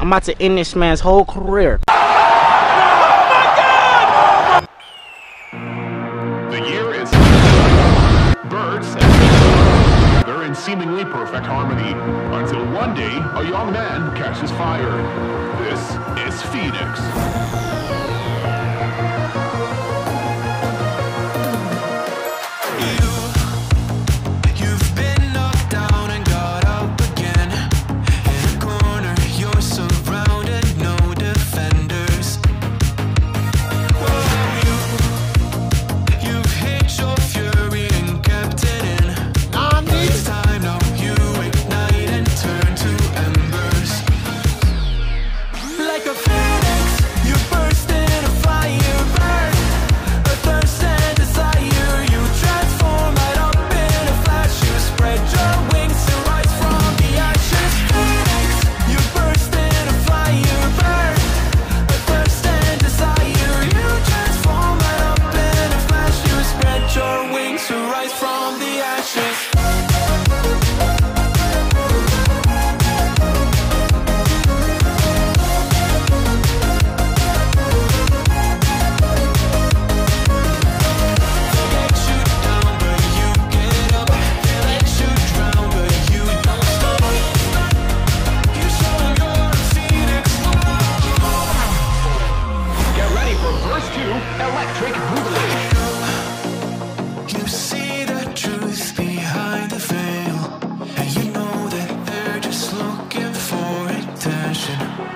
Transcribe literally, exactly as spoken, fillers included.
I'm about to end this man's whole career. The year is birds and they're in seemingly perfect harmony until one day a young man catches fire. This is Phoenix. And you know that they're just looking for attention.